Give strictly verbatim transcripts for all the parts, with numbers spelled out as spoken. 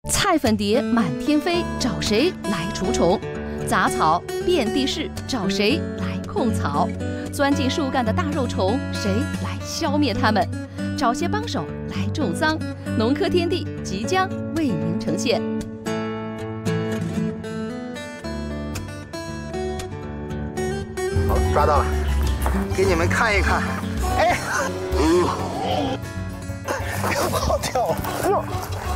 菜粉蝶满天飞，找谁来除虫？杂草遍地是，找谁来控草？钻进树干的大肉虫，谁来消灭它们？找些帮手来种桑，农科天地即将为您呈现。 好，抓到了，给你们看一看。哎，嗯，又跑掉了。哎呦，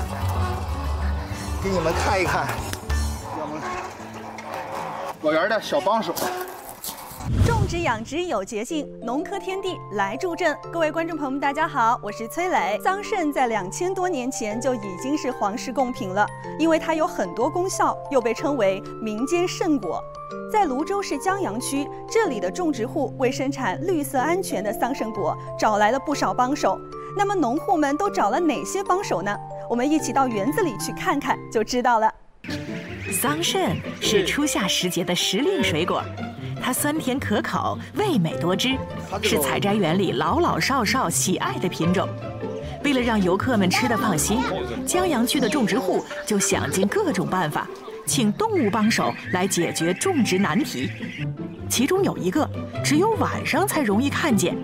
给你们看一看，我们果园的小帮手。 种植养殖有捷径，农科天地来助阵。各位观众朋友们，大家好，我是崔磊。桑葚在两千多年前就已经是皇室贡品了，因为它有很多功效，又被称为民间圣果。在泸州市江阳区，这里的种植户为生产绿色安全的桑葚果找来了不少帮手。那么农户们都找了哪些帮手呢？我们一起到园子里去看看就知道了。 桑葚是初夏时节的时令水果。 它酸甜可口，味美多汁，是采摘园里老老少少喜爱的品种。为了让游客们吃得放心，江阳区的种植户就想尽各种办法，请动物帮手来解决种植难题。其中有一个只有晚上才容易看见，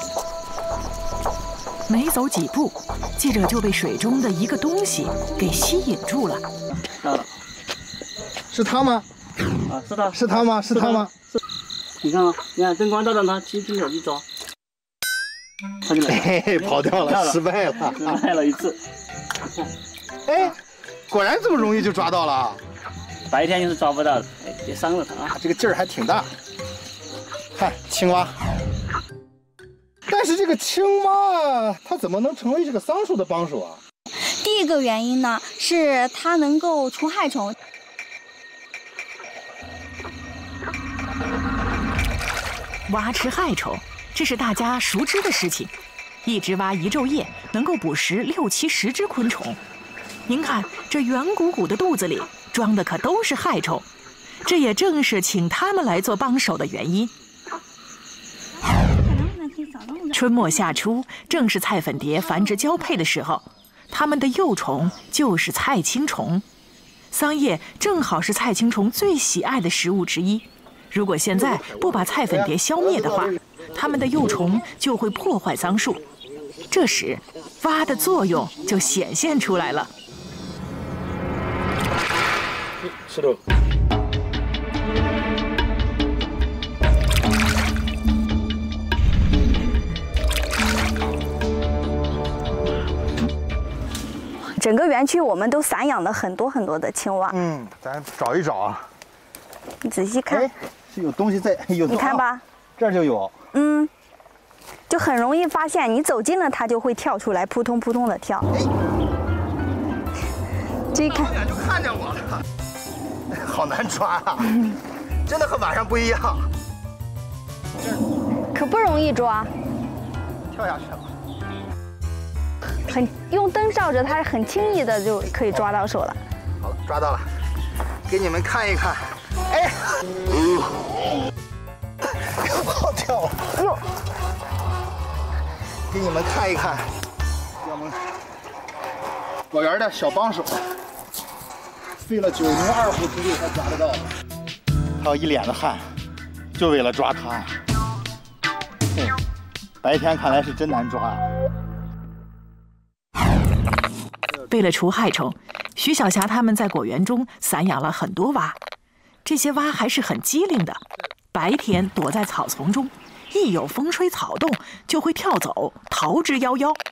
没走几步，记者就被水中的一个东西给吸引住了。 到了， 是它吗？ 啊，是它， 是它吗？是它吗？ 你看啊，你看灯光照到它，举起手去抓，它就来了， 嘿，跑掉了，失败了， 失败了一次。 哎，果然这么容易就抓到了。 白天就是抓不到的，哎，别伤了它啊！ 这个劲儿还挺大。看青蛙，但是这个青蛙它怎么能成为这个桑树的帮手啊？ 第一个原因呢，是它能够除害虫。 蛙吃害虫，这是大家熟知的事情。一只蛙一昼夜能够捕食六七十只昆虫。您看，这圆鼓鼓的肚子里装的可都是害虫，这也正是请他们来做帮手的原因。春末夏初，正是菜粉蝶繁殖交配的时候，它们的幼虫就是菜青虫。桑叶正好是菜青虫最喜爱的食物之一。 如果现在不把菜粉蝶消灭的话，它们的幼虫就会破坏桑树。这时，蛙的作用就显现出来了。 石头。 整个园区我们都散养了很多很多的青蛙。 嗯，咱找一找啊。 你仔细看。 是有东西在，有你看吧， 这儿就有。 嗯，就很容易发现，你走近了它就会跳出来，扑通扑通的跳。这一看， 老远就看见我了，好难抓啊！真的和晚上不一样。 可不容易抓， 跳下去了。 很用灯照着它，很轻易的就可以抓到手了。 好了，抓到了，给你们看一看。 哎，嗯，又跑掉了。哎呦，给你们看一看，我们果园的小帮手，费了九牛二虎之力才抓得到。还有一脸的汗，就为了抓它。嘿，白天看来是真难抓啊。 为了除害虫，徐小霞他们在果园中散养了很多蛙。 这些蛙还是很机灵的，白天躲在草丛中，一有风吹草动就会跳走，逃之夭夭。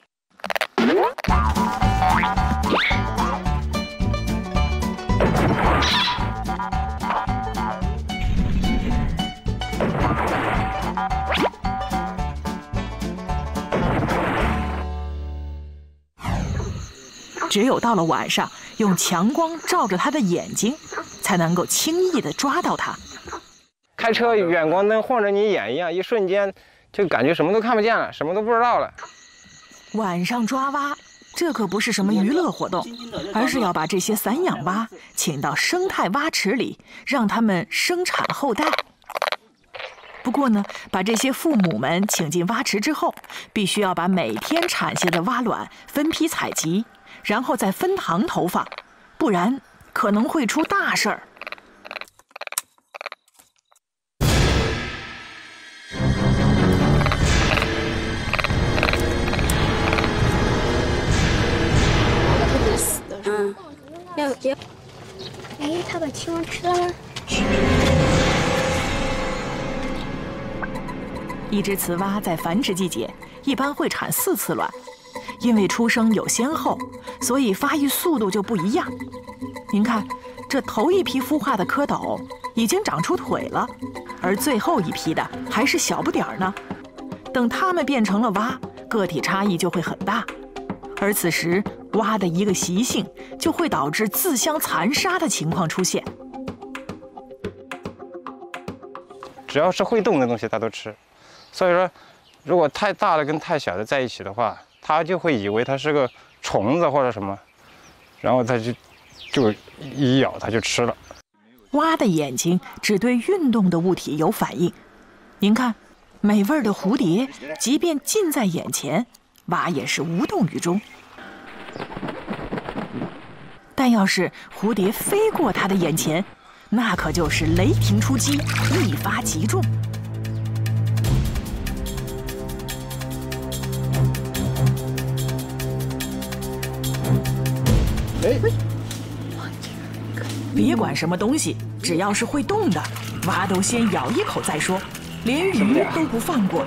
只有到了晚上，用强光照着它的眼睛，才能够轻易地抓到它。 开车远光灯晃着你眼一样，一瞬间就感觉什么都看不见了，什么都不知道了。 晚上抓蛙，这可不是什么娱乐活动，而是要把这些散养蛙请到生态蛙池里，让它们生产后代。不过呢，把这些父母们请进蛙池之后，必须要把每天产下的蛙卵分批采集，然后再分塘投放。 不然可能会出大事儿。 死的是吗？要要。哎，他把青蛙吃了吗？ 一只雌蛙在繁殖季节一般会产四次卵，因为出生有先后，所以发育速度就不一样。您看，这头一批孵化的蝌蚪已经长出腿了，而最后一批的还是小不点儿呢。等它们变成了蛙，个体差异就会很大。而此时，蛙的一个习性就会导致自相残杀的情况出现。 只要是会动的东西，它都吃。所以说，如果太大的跟太小的在一起的话，它就会以为它是个虫子或者什么，然后它就就一咬，它就吃了。 蛙的眼睛只对运动的物体有反应。您看，美味的蝴蝶，即便近在眼前，蛙也是无动于衷。但要是蝴蝶飞过它的眼前，那可就是雷霆出击，一发即中。别管什么东西，只要是会动的，蛙都先咬一口再说，连鱼都不放过。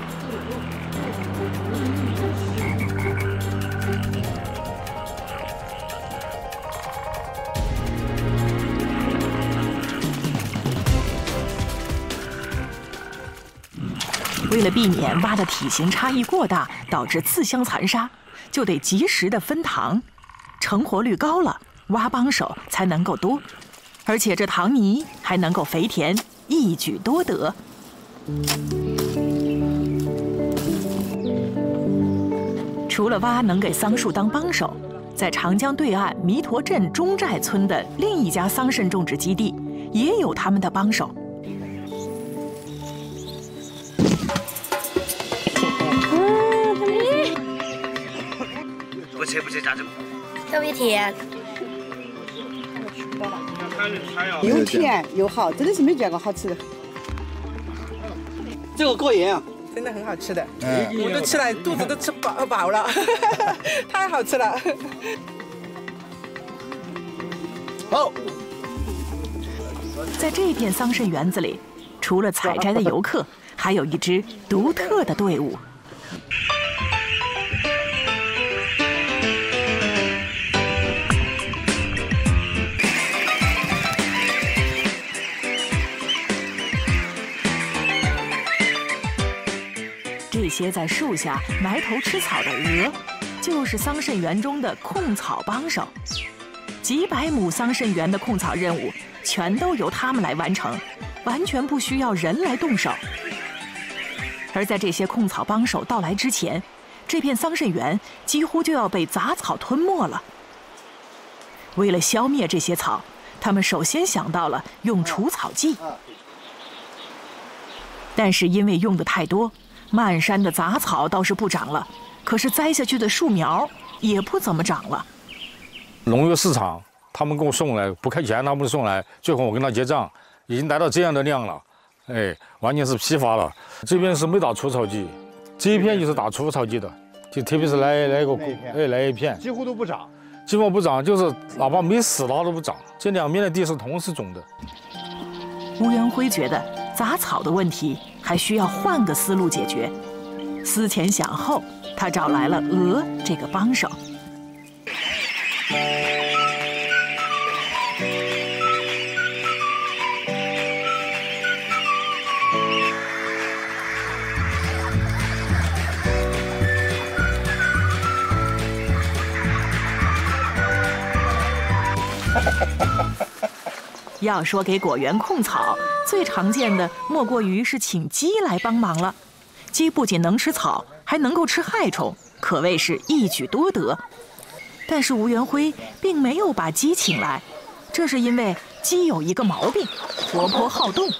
为了避免蛙的体型差异过大，导致自相残杀，就得及时的分糖，成活率高了，蛙帮手才能够多，而且这糖泥还能够肥田，一举多得。除了蛙能给桑树当帮手，在长江对岸弥陀镇中寨村的另一家桑葚种植基地，也有他们的帮手。 不吃不吃，咋整？ 特别甜， 又甜又好，真的是没见过好吃的。 这个过瘾啊！ 真的很好吃的，我都吃了，肚子都吃饱饱了，太好吃了。 好， 在这片桑葚园子里，除了采摘的游客，还有一支独特的队伍。这些在树下埋头吃草的鹅，就是桑葚园中的控草帮手。几百亩桑葚园的控草任务，全都由他们来完成，完全不需要人来动手。而在这些控草帮手到来之前，这片桑葚园几乎就要被杂草吞没了。为了消灭这些草，他们首先想到了用除草剂，但是因为用的太多，漫山的杂草倒是不长了，可是栽下去的树苗也不怎么长了。 农业市场他们给我送来，不开钱他们送来，最后我跟他结账，已经达到这样的量了，哎，完全是批发了。这边是没打除草剂，这一片就是打除草剂的，就特别是来来个哎来一片， 几乎都不长， 基本不长，就是哪怕没死它都不长。这两边的地是同时种的。 吴元辉觉得杂草的问题还需要换个思路解决。思前想后，他找来了鹅这个帮手。要说给果园控草，最常见的莫过于是请鸡来帮忙了。鸡不仅能吃草，还能够吃害虫，可谓是一举多得。但是吴元辉并没有把鸡请来，这是因为鸡有一个毛病，活泼好动。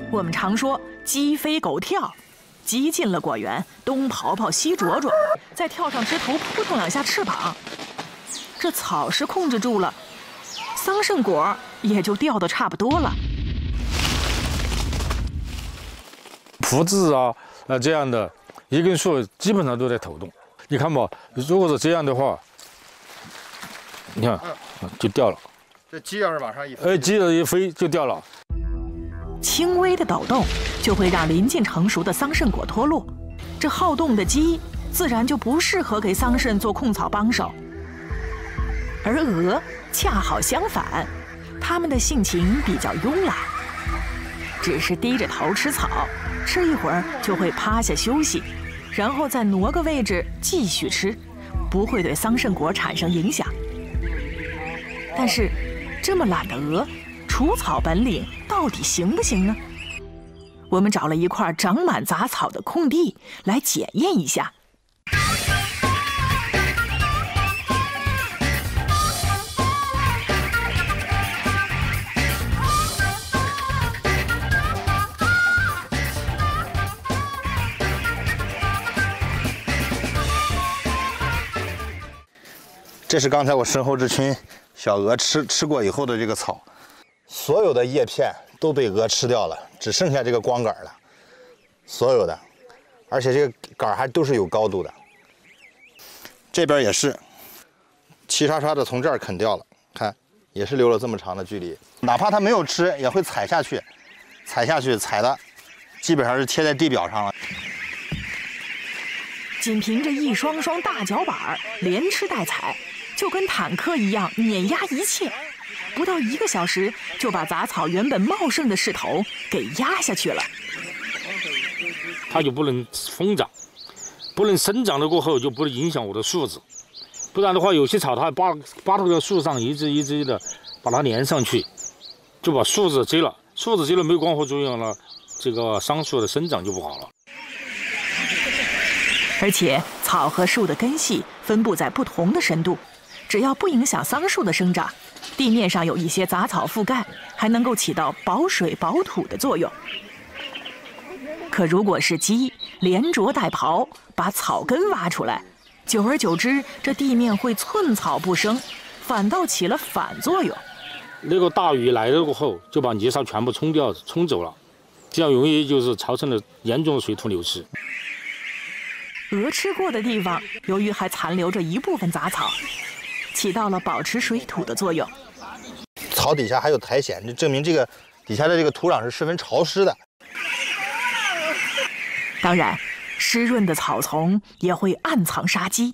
我们常说鸡飞狗跳，鸡进了果园，东跑跑西啄啄，再跳上枝头扑腾两下翅膀，这草是控制住了，桑葚果也就掉得差不多了。 葡萄啊，呃这样的一根树基本上都在抖动。你看吧，如果是这样的话，你看就掉了。 这鸡要是往上一飞， 哎，鸡要一飞就掉了。 轻微的抖动就会让临近成熟的桑葚果脱落，这好动的鸡自然就不适合给桑葚做控草帮手。而鹅恰好相反，它们的性情比较慵懒，只是低着头吃草，吃一会儿就会趴下休息，然后再挪个位置继续吃，不会对桑葚果产生影响。但是，这么懒的鹅，除草本领到底行不行呢？我们找了一块长满杂草的空地来检验一下。 这是刚才我身后这群小鹅吃吃过以后的这个草，所有的叶片都被鹅吃掉了，只剩下这个光杆了，所有的，而且这个杆还都是有高度的。这边也是，齐刷刷的从这儿啃掉了，看也是留了这么长的距离，哪怕它没有吃，也会踩下去，踩下去踩的基本上是贴在地表上了。 仅凭着一双双大脚板连吃带踩，就跟坦克一样碾压一切，不到一个小时就把杂草原本茂盛的势头给压下去了。 它就不能疯长，不能生长了过后就不能影响我的树子，不然的话，有些草它扒扒到这个树上一只一只的把它连上去，就把树子摘了，树子摘了没有光合作用了，这个桑树的生长就不好了。 而且草和树的根系分布在不同的深度，只要不影响桑树的生长，地面上有一些杂草覆盖，还能够起到保水保土的作用。可如果是鸡连啄带刨，把草根挖出来，久而久之，这地面会寸草不生，反倒起了反作用。 那个大雨来了过后，就把泥沙全部冲掉、冲走了，这样容易就是造成了严重的水土流失。 鹅吃过的地方，由于还残留着一部分杂草，起到了保持水土的作用。 草底下还有苔藓，就证明这个底下的这个土壤是十分潮湿的。 当然，湿润的草丛也会暗藏杀机，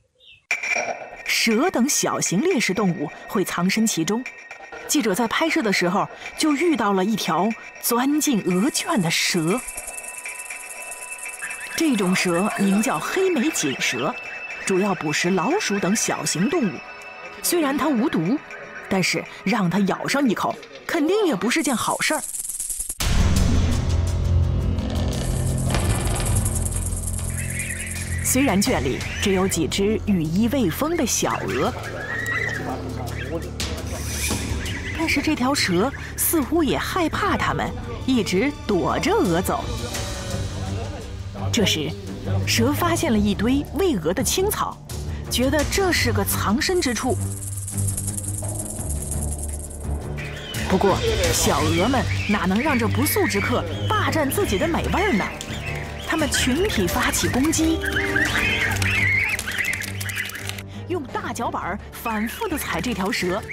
蛇等小型猎食动物会藏身其中。记者在拍摄的时候就遇到了一条钻进鹅圈的蛇。这种蛇名叫黑眉锦蛇，主要捕食老鼠等小型动物。虽然它无毒，但是让它咬上一口，肯定也不是件好事儿。虽然圈里只有几只羽翼未丰的小鹅，但是这条蛇似乎也害怕它们，一直躲着鹅走。这时，蛇发现了一堆喂鹅的青草，觉得这是个藏身之处。不过，小鹅们哪能让这不速之客霸占自己的美味呢？它们群体发起攻击，用大脚板反复地踩这条蛇。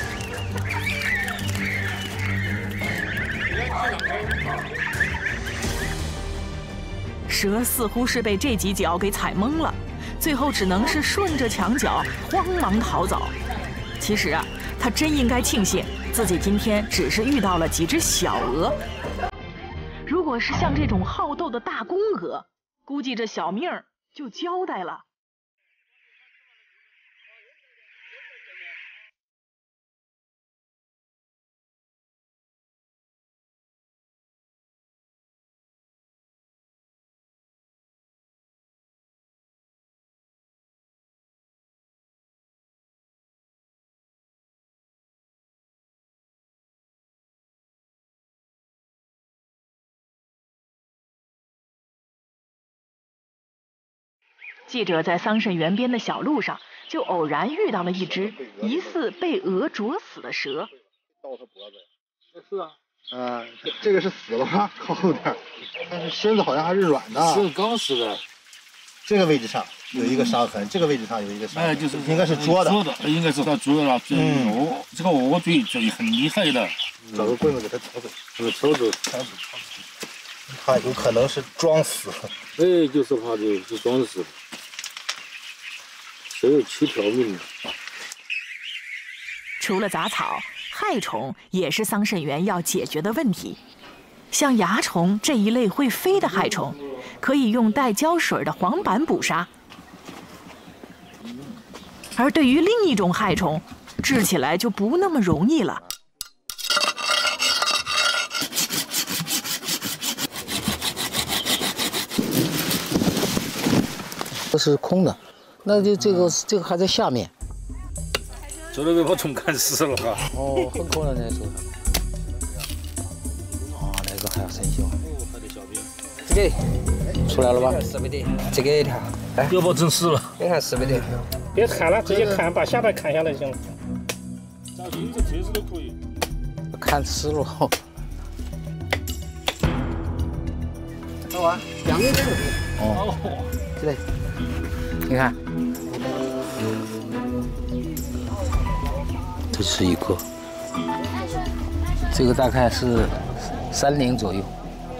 蛇似乎是被这几脚给踩懵了，最后只能是顺着墙角慌忙逃走。其实啊，它真应该庆幸自己今天只是遇到了几只小鹅。如果是像这种好斗的大公鹅，估计这小命儿就交代了。 记者在桑葚园边的小路上，就偶然遇到了一只疑似被鹅啄死的蛇。 倒它脖子， 是啊， 呃，这这个是死了吧？靠后点，但是身子好像还是软的。 是刚死的。 这个位置上有一个伤痕，嗯、这个位置上有一个伤痕， 哎，就是应该是啄的， 啄的，应该是他啄了。嗯，哦，这个鹅嘴嘴很厉害的， 找个棍子给它挑走， 这个挑走， 挑走。他有可能是装死。 哎，就是怕就是装死。只有七条命了。 除了杂草，害虫也是桑葚园要解决的问题。像蚜虫这一类会飞的害虫，可以用带胶水的黄板捕杀。而对于另一种害虫，治起来就不那么容易了。 这是空的，那就这个这个还在下面。 这都被把虫干死了哈。 哦，很可能在手上。哦，那个还要生锈。这个出来了吧？四百点，这个一条。哎， 要把整死了。 你看四百点。 别砍了，直接砍，把下巴砍下来就行了。 找银子、铁子都可以。 砍死了。 走啊， 两个人。哦，对。你看，这是一个，这个大概是三年左右。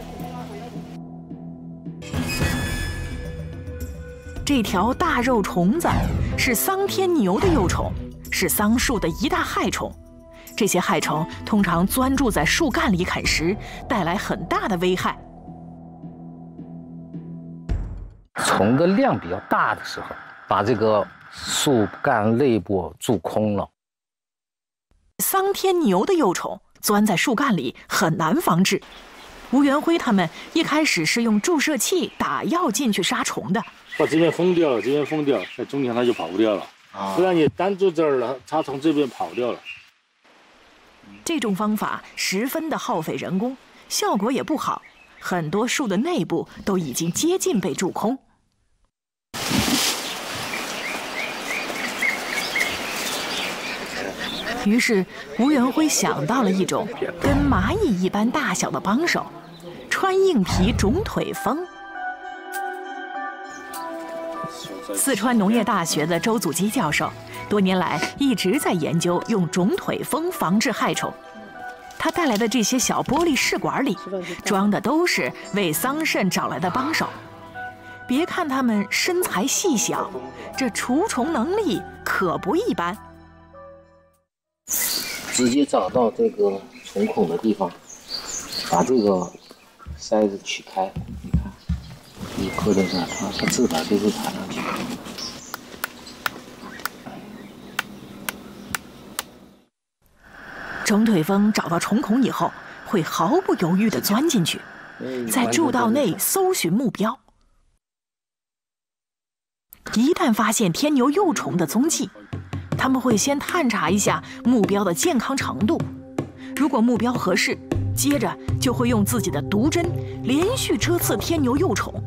这条大肉虫子是桑天牛的幼虫，是桑树的一大害虫。这些害虫通常钻住在树干里啃食，带来很大的危害。 虫的量比较大的时候，把这个树干内部蛀空了。 桑天牛的幼虫钻在树干里很难防治。吴元辉他们一开始是用注射器打药进去杀虫的， 把这边封掉了，这边封掉，在中间它就跑不掉了。啊，不然你单住这儿了，它从这边跑掉了。 这种方法十分的耗费人工，效果也不好，很多树的内部都已经接近被蛀空。于是吴元辉想到了一种跟蚂蚁一般大小的帮手——穿硬皮肿腿蜂。四川农业大学的周祖基教授多年来一直在研究用肿腿蜂防治害虫。他带来的这些小玻璃试管里装的都是为桑葚找来的帮手。别看它们身材细小，这除虫能力可不一般。 直接找到这个虫孔的地方，把这个塞子取开，你看，你搁在这儿，它它自把这个弹上去。 肿腿蜂找到虫孔以后，会毫不犹豫地钻进去，在柱道内搜寻目标。一旦发现天牛幼虫的踪迹，他们会先探查一下目标的健康程度，如果目标合适，接着就会用自己的毒针连续蛰刺天牛幼虫。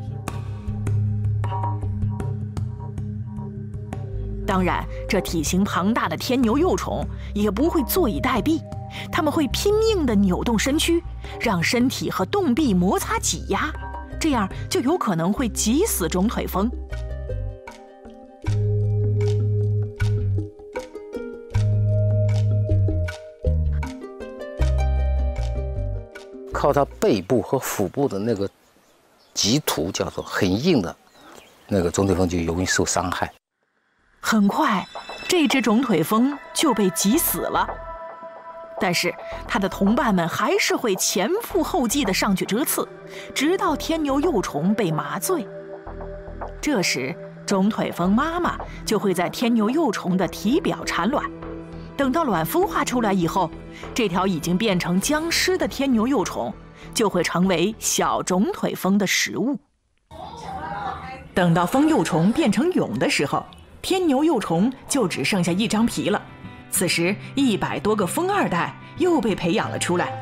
当然，这体型庞大的天牛幼虫也不会坐以待毙，它们会拼命地扭动身躯，让身体和洞壁摩擦挤压，这样就有可能会挤死肿腿蜂。 靠它背部和腹部的那个棘突，叫做很硬的那个肿腿蜂就容易受伤害。 很快，这只肿腿蜂就被挤死了。但是它的同伴们还是会前赴后继地上去蛰刺，直到天牛幼虫被麻醉。这时，肿腿蜂妈妈就会在天牛幼虫的体表产卵。等到卵孵化出来以后，这条已经变成僵尸的天牛幼虫就会成为小肿腿蜂的食物。等到蜂幼虫变成蛹的时候，天牛幼虫就只剩下一张皮了。此时，一百多个蜂二代又被培养了出来。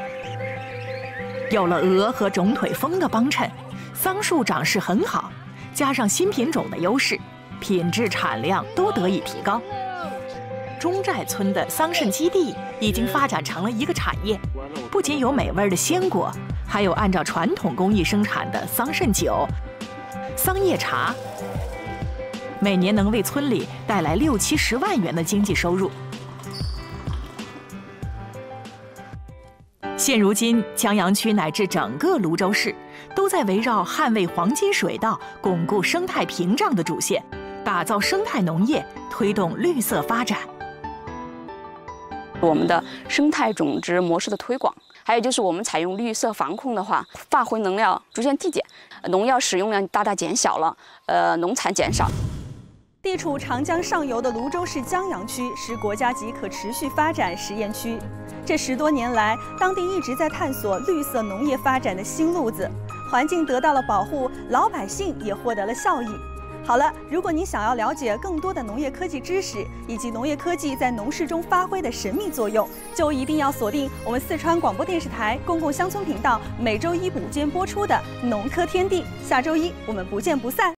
有了鹅和肿腿蜂的帮衬，桑树长势很好， 加上新品种的优势，品质产量都得以提高。中寨村的桑葚基地已经发展成了一个产业，不仅有美味的鲜果，还有按照传统工艺生产的桑葚酒、桑叶茶，每年能为村里带来六七十万元的经济收入。现如今，江阳区乃至整个泸州市都在围绕捍卫黄金水稻、巩固生态屏障的主线，打造生态农业，推动绿色发展。 我们的生态种植模式的推广，还有就是我们采用绿色防控的话，化肥能量逐渐递减，农药使用量大大减小了，呃，农产减少。 地处长江上游的泸州市江阳区是国家级可持续发展实验区。这十多年来，当地一直在探索绿色农业发展的新路子，环境得到了保护，老百姓也获得了效益。好了，如果你想要了解更多的农业科技知识，以及农业科技在农事中发挥的神秘作用，就一定要锁定我们四川广播电视台公共乡村频道每周一午间播出的《农科天地》。下周一我们不见不散。